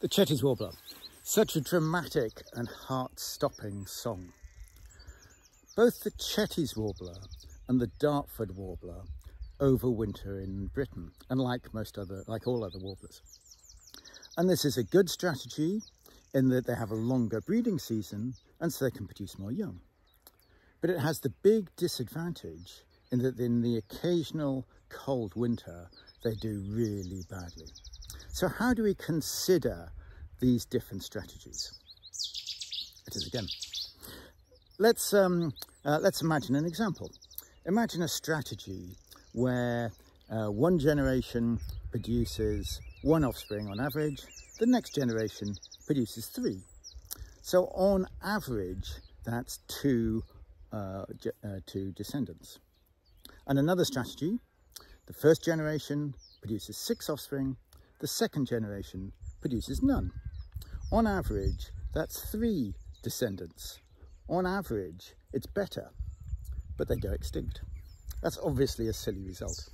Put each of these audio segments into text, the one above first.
The Cetti's warbler, such a dramatic and heart-stopping song. Both the Cetti's warbler and the Dartford warbler overwinter in Britain, unlike all other warblers. And this is a good strategy in that they have a longer breeding season and so they can produce more young. But it has the big disadvantage in that in the occasional cold winter, they do really badly. So how do we consider these different strategies? It is again. Let's imagine an example. Imagine a strategy where one generation produces one offspring on average, the next generation produces 3. So on average, that's two descendants. And another strategy, the first generation produces 6 offspring, the second generation produces none. On average, that's 3 descendants. On average, it's better, but they go extinct. That's obviously a silly result.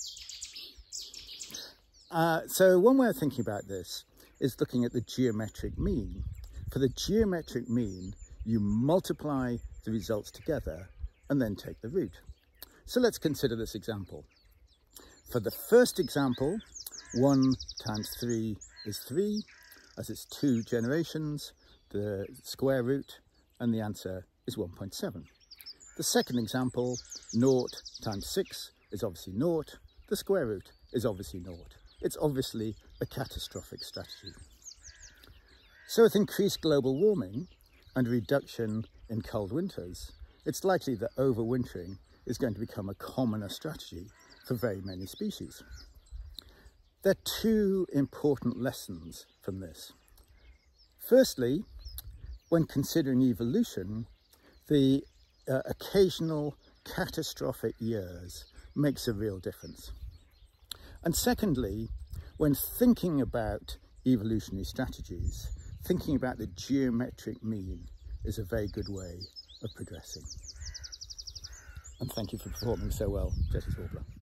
So one way of thinking about this is looking at the geometric mean. For the geometric mean, you multiply the results together and then take the root. So let's consider this example. For the first example, 1 times 3 is 3, as it's 2 generations, the square root, and the answer is 1.7. The second example, 0 times 6 is obviously 0, the square root is obviously 0. It's obviously a catastrophic strategy. So with increased global warming and a reduction in cold winters, it's likely that overwintering is going to become a commoner strategy for very many species. There are 2 important lessons from this. Firstly, when considering evolution, the occasional catastrophic years makes a real difference. And secondly, when thinking about evolutionary strategies, thinking about the geometric mean is a very good way of progressing. And thank you for performing so well, Cetti's warbler.